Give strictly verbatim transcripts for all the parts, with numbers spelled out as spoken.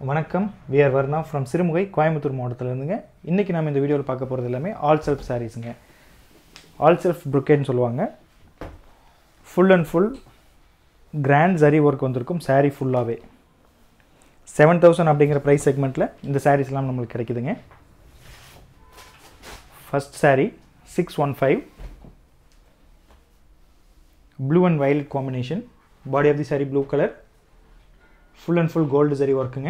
வணக்கம், we are Varna from Sirumugai Coimbatore மாவட்டத்தில் இருந்துங்க. இன்றைக்கி நம்ம இந்த வீடியோவில் பார்க்க போகிறது எல்லாமே ஆல் செல்ஃப் சாரீஸுங்க. ஆல் செல்ஃப் புரொக்கேட்னு சொல்லுவாங்க. Full and full grand zari work வந்திருக்கும் சாரீ ஃபுல்லாகவே. செவன் தௌசண்ட் அப்படிங்கிற ப்ரைஸ் செக்மெண்ட்டில் இந்த சாரீஸ்லாம் நம்மளுக்கு கிடைக்குதுங்க. First saree six one five blue and violet combination. Body of the saree blue colour, full and full gold zari working.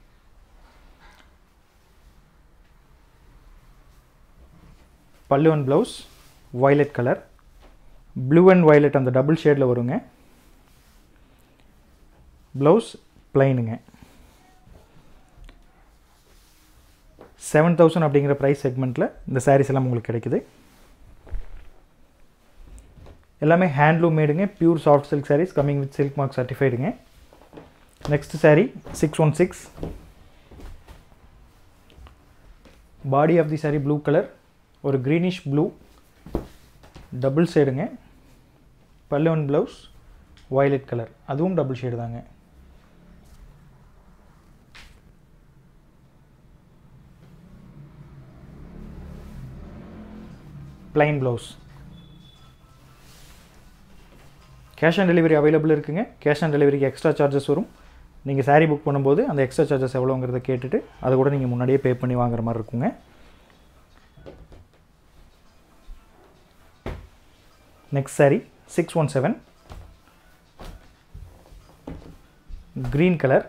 Pallu and blouse violet color, blue and violet on the double shade la varunga. Blouse plain nga. seven thousand அப்படிங்கற price segment la இந்த sarees எல்லாம் உங்களுக்கு கிடைக்குது. எல்லாமே handloom made ங்க, pure soft silk sarees coming with silk mark certified ங்க. Next saree six one six, body of the saree blue color or greenish blue, double shade ங்க. Pallu and blouse violet color, அதுவும் double shade தாங்க. plain blouse. cash on delivery available இருக்குங்க. cash on delivery extra charges வரும். நீங்கள் sari book பண்ணும்போது அந்த extra charges எவ்வளோங்கிறத கேட்டுட்டு அதை கூட நீங்கள் முன்னாடியே பே பண்ணி வாங்குற மாதிரி இருக்குங்க. Next saree six one seven green colour,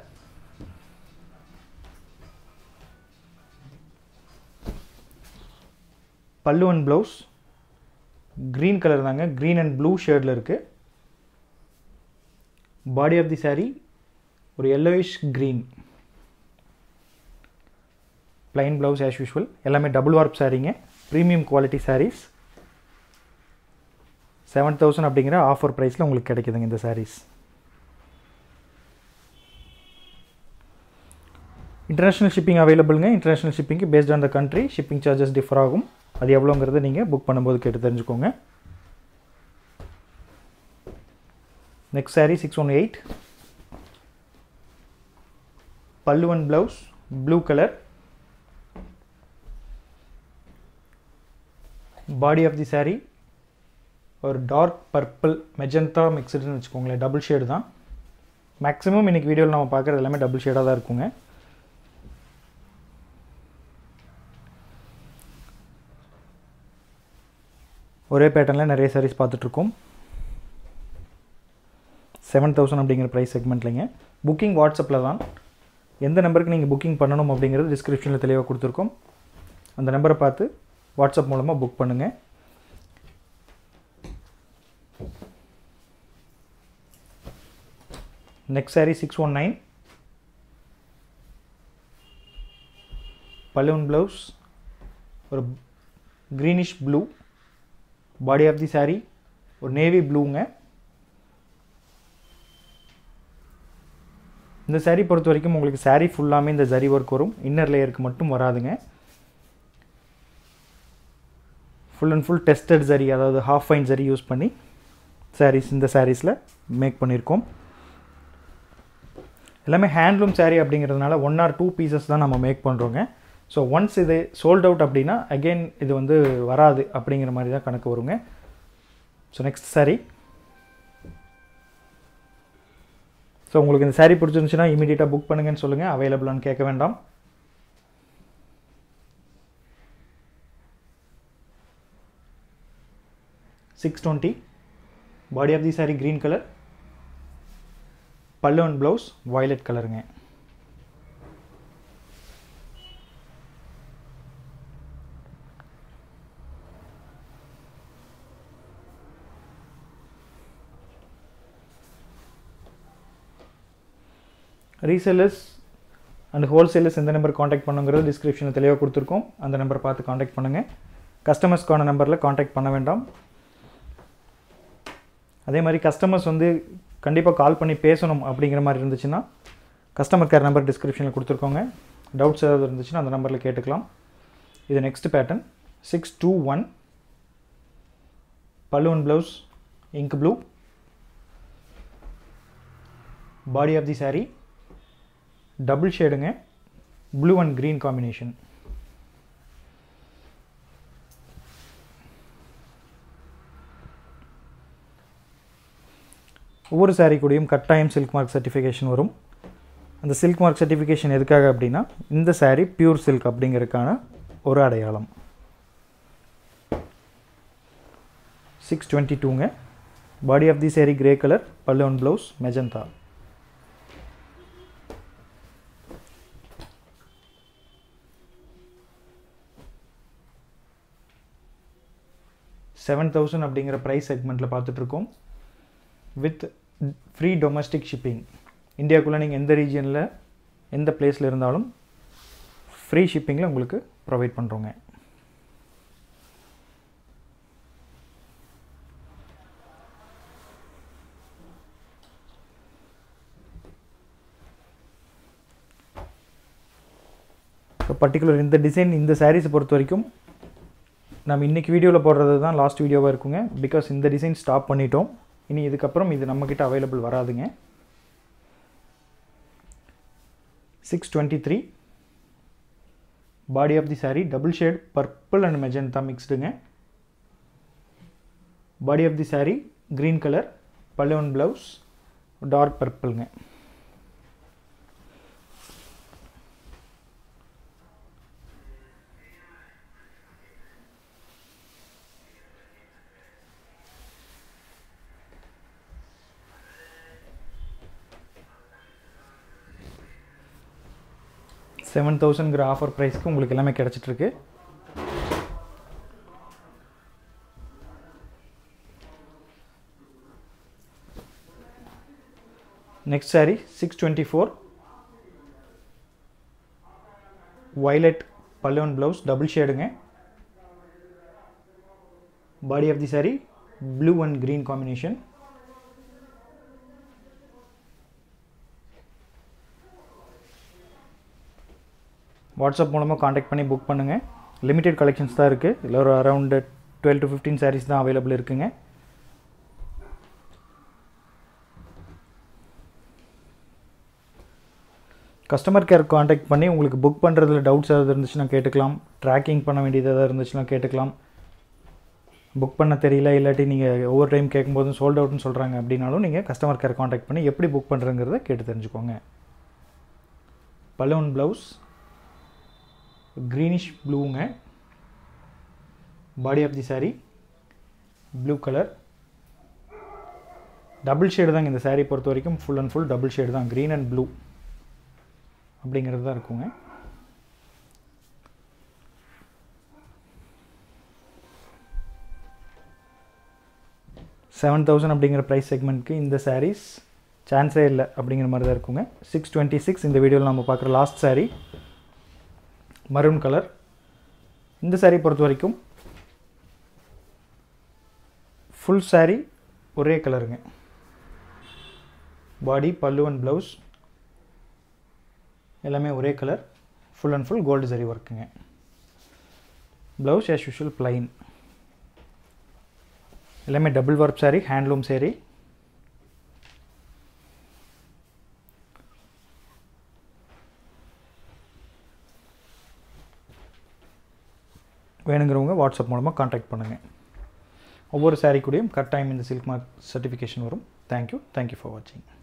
pallu and blouse green colour தாங்க, க்ரீன் அண்ட் ப்ளூ ஷேடில் இருக்குது. பாடி ஆஃப் தி சாரீ ஒரு yellowish green, plain blouse as usual. எல்லாமே double warp சாரீங்க, premium quality sarees. seven thousand அப்படிங்கிற ஆஃபர் ப்ரைஸில் உங்களுக்கு கிடைக்குதுங்க இந்த sarees. இன்டர்நேஷ்னல் ஷிப்பிங் அவைலபிளுங்க. இன்டர்நேஷ்னல் ஷிப்பிங்க்கு based on the country shipping charges differ ஆகும். அது எவ்வளோங்கிறத நீங்கள் புக் பண்ணும்போது கேட்டு தெரிஞ்சுக்கோங்க. Next saree six one eight Pallu and blouse blue color, body of the saree or dark purple magenta mixed னு வெச்சுக்கோங்களே, டபுள் ஷேட் தான். மேக்ஸிமம் இன்னைக்கு வீடியோவில் நம்ம பார்க்குறது எல்லாமே டபுள் ஷேடாக தான் இருக்குங்க. ஒரே பேட்டர்னில் நிறைய சாரீஸ் பார்த்துட்ருக்கோம். செவன் தௌசண்ட் அப்படிங்கிற ப்ரைஸ் செக்மெண்ட்லைங்க. புக்கிங் வாட்ஸ்அப்பில் தான். எந்த நம்பருக்கு நீங்கள் புக்கிங் பண்ணணும் அப்படிங்கிறது டிஸ்கிரிப்ஷனில் தெளிவாக கொடுத்துருக்கோம். அந்த நம்பரை பார்த்து வாட்ஸ்அப் மூலமாக புக் பண்ணுங்கள். Next saree six one nine pallu and blouse ஒரு greenish blue, body of the saree ஒரு நேவி ப்ளூங்க. இந்த சாரீ பொறுத்த வரைக்கும் உங்களுக்கு சாரீ ஃபுல்லாமே இந்த ஜரி ஒர்க் வரும், இன்னர் லேயருக்கு மட்டும் வராதுங்க. Full and full tested zari, அதாவது ஹாஃப் ஃபைன் ஜரி யூஸ் பண்ணி சாரீஸ் இந்த சாரீஸில் மேக் பண்ணியிருக்கோம். எல்லாமே ஹேண்ட்லூம் சாரீ அப்படிங்கிறதுனால ஒன் ஆர் டூ பீசஸ் தான் நம்ம மேக் பண்ணுறோங்க. ஸோ ஒன்ஸ் இது சோல்ட் அவுட் அப்படின்னா அகெயின் இது வந்து வராது அப்படிங்கிற மாதிரி தான் கணக்கு வருங்க. So next sari. ஸோ உங்களுக்கு இந்த சாரீ பிடிச்சிருந்துச்சுன்னா இமீடியட்டாக புக் பண்ணுங்கன்னு சொல்லுங்கள், அவைலபிளான்னு கேட்க வேண்டாம். Six twenty body of the saree green colour, pallu and blouse violet கலருங்க. ரீசெல்லர்ஸ் அண்ட் ஹோல்சேலர்ஸ் எந்த நம்பர் காண்டாக்ட் பண்ணுங்கிறது டிஸ்கிரிப்ஷனில் தெளிவாக கொடுத்துருக்கோம். அந்த நம்பரை பார்த்து காண்டாக்ட் பண்ணுங்கள். கஸ்டமர்ஸ்க்கான நம்பரில் காண்டாக்ட் பண்ண வேண்டாம். அதே மாதிரி கஸ்டமர்ஸ் வந்து கண்டிப்பாக கால் பண்ணி பேசணும் அப்படிங்கிற மாதிரி இருந்துச்சுன்னா கஸ்டமர் கேர் நம்பர் டிஸ்கிரிப்ஷனில் கொடுத்துருக்கோங்க. டவுட்ஸ் ஏதாவது இருந்துச்சுன்னா அந்த நம்பரில் கேட்டுக்கலாம். இது next pattern six two one pallu and blouse ink blue, body of the saree double ஷேடுங்க, ப்ளூ அண்ட் க்ரீன் காம்பினேஷன். ஒவ்வொரு சாரீ கூடயும் கட்டாயம் சில்க் மார்க் சர்டிஃபிகேஷன் வரும். அந்த சில்க் மார்க் சர்டிஃபிகேஷன் எதுக்காக அப்படின்னா இந்த சாரீ பியூர் சில்க் அப்படிங்கிறதுக்கான ஒரு அடையாளம். சிக்ஸ் டுவெண்ட்டி டூங்க. Body of the saree grey colour, pallu and blouse magenta. Seven thousand அப்படிங்கிற ப்ரைஸ் செக்மெண்ட்டில் பார்த்துட்ருக்கோம். With free domestic shipping. இந்தியாவுக்குள்ளே நீங்கள் எந்த ரீஜியனில் எந்த பிளேஸில் இருந்தாலும் ஃப்ரீ ஷிப்பிங்கில் உங்களுக்கு ப்ரொவைட் பண்ணுறோங்க. ஸோ பர்டிகுலர் இந்த டிசைன் இந்த சாரீஸை பொறுத்த வரைக்கும் நம்ம இன்றைக்கி வீடியோவில் போடுறது தான் லாஸ்ட் வீடியோவாக இருக்குங்க. பிகாஸ் இந்த டிசைன் ஸ்டாப் பண்ணிட்டோம். இனி இதுக்கப்புறம் இது நம்மக்கிட்ட அவைலபிள் வராதுங்க. Six twenty three. Body of the saree double shade purple and magenta மிக்ஸ்டுங்க. Body of the saree green colour, pallu and blouse dark பர்பிள்ங்க. செவன் தௌசண்ட்ங்கிற ஆஃபர் ப்ரைஸ்க்கு உங்களுக்கு எல்லாமே கிடச்சிட்ருக்கு. Next saree six twenty four. Violet pallu and blouse double ஷேடுங்க. Body of the saree blue and green combination. WhatsApp மூலமாக contact பண்ணி புக் பண்ணுங்கள். லிமிடெட் கலெக்ஷன்ஸ் தான் இருக்குது. இல்லை ஒரு around twelve to fifteen saris தான் அவைலபிள் இருக்குங்க. கஸ்டமர் கேர் காண்டாக்ட் பண்ணி உங்களுக்கு புக் பண்ணுறதுல டவுட்ஸ் எதாவது இருந்துச்சுன்னா கேட்டுக்கலாம். ட்ராக்கிங் பண்ண வேண்டியது எதாவது இருந்துச்சுன்னா கேட்டுக்கலாம். புக் பண்ண தெரியல, இல்லாட்டி நீங்கள் ஒவ்வொரு டைம் கேட்கும்போதும் சோல்ட் அவுட்னு சொல்கிறாங்க அப்படின்னாலும் நீங்கள் கஸ்டமர் கேர் காண்டாக்ட் பண்ணி எப்படி புக் பண்ணுறங்கிறத கேட்டு தெரிஞ்சுக்கோங்க. பல்லு அண்ட் ப்ளவுஸ் greenish ப்ளூங்க. Body of the saree blue colour. Double shade தாங்க இந்த சாரீ பொறுத்த வரைக்கும். Full and full double shade தான். க்ரீன் அண்ட் ப்ளூ அப்படிங்கிறது தான் இருக்குங்க. செவன் தௌசண்ட் அப்படிங்கிற ப்ரைஸ் செக்மெண்ட்க்கு இந்த சாரீஸ் சான்ஸே இல்லை அப்படிங்கிற மாதிரி தான் இருக்குங்க. சிக்ஸ் டுவெண்ட்டி சிக்ஸ் இந்த வீடியோவில் நம்ம பார்க்குற லாஸ்ட் சாரீ மரூன் கலர். இந்த சாரீ பொறுத்த வரைக்கும் ஃபுல் சாரீ ஒரே கலருங்க. பாடி பல்லு அண்ட் ப்ளவுஸ் எல்லாமே ஒரே கலர். Full and full gold zari ஒர்க்குங்க. Blouse as usual plain. எல்லாமே double warp saree, handloom saree. வேணுங்கிறவங்க வாட்ஸ்அப் மூலமாக காண்டாக்ட் பண்ணுங்கள். ஒவ்வொரு சாரீ கூடயும் கட்டாயம் இந்த சில்க் மார்க் சர்டிஃபிகேஷன் வரும். தேங்க்யூ தேங்க்யூ ஃபார் வாட்சிங்.